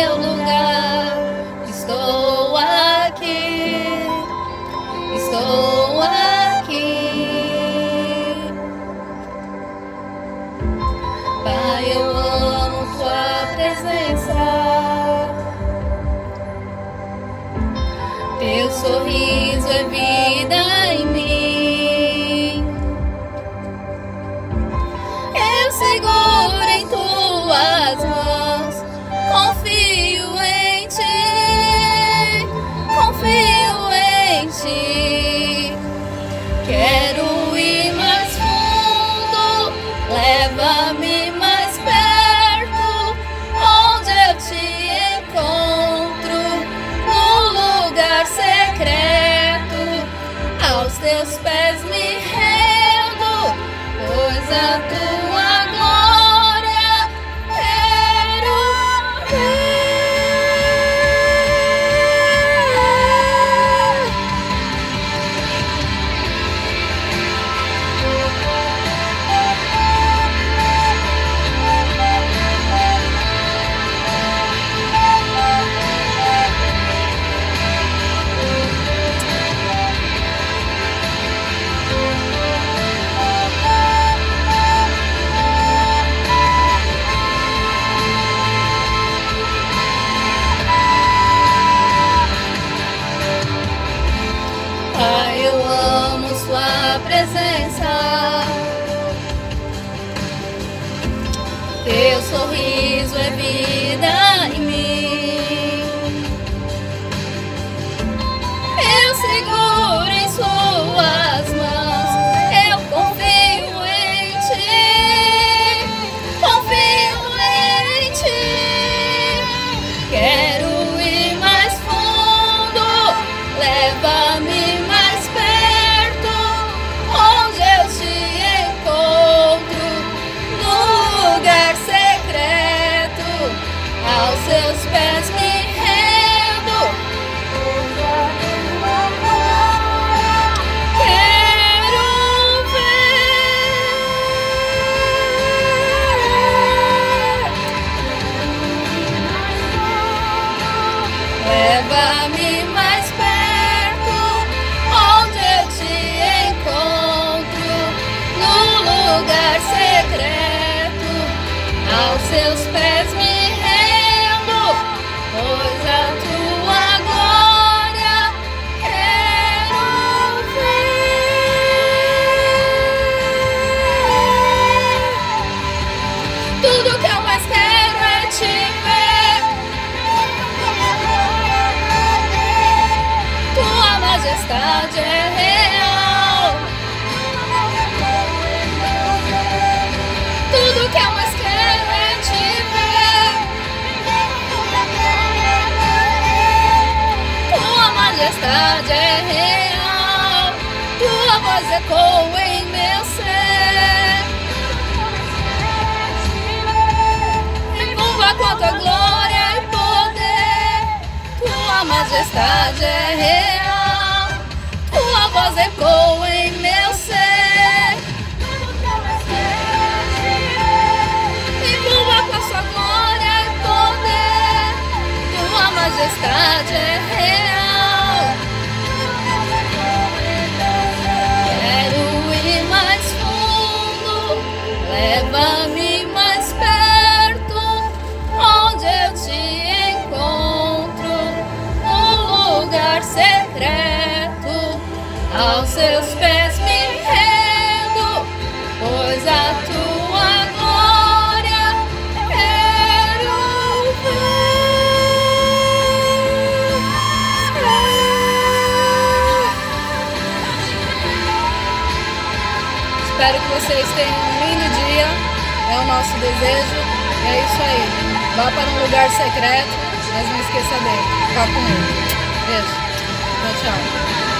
meu lugar. Estou aqui, estou aqui. Pai, eu amo tua presença. Teu sorriso é vida em mim. Eu seguro em tuas mãos, confio em ti, confio em ti. Quero ir mais fundo, leva-me mais perto, onde eu te encontro, no lugar secreto. Aos teus pés me rendo, pois a tua glória quero ver. Pai, eu amo sua presença. Teu sorriso é vida em mim. Eu seguro em suas mãos, eu confio em ti, confio em ti. Quero ir mais fundo, leva-me mais perto, onde eu te encontro, no lugar secreto. Aos seus pés me rendo, quero ver. Leva-me mais perto, onde eu te encontro, no lugar secreto. Aos seus pés me rendo, pois a tua glória quero ver. Tudo que eu mais quero é te ver. Tua majestade é real. Tudo que eu mais quero é te ver. Tua majestade é real. Tua voz ecoa em meu ser. Envolva com a tua glória e poder. Tua majestade é real. Tua voz ecoa em meu ser. Envolva com a sua glória e poder. Tua majestade é real. Quero ir mais fundo, leva-me mais perto, onde eu te encontro, no lugar secreto. Aos seus pés me rendo, pois a tua glória quero ver. Espero que vocês tenham um lindo dia, é o nosso desejo. É isso aí, vá para um lugar secreto, mas não esqueça dele, vá com ele. Beijo, tchau, tchau.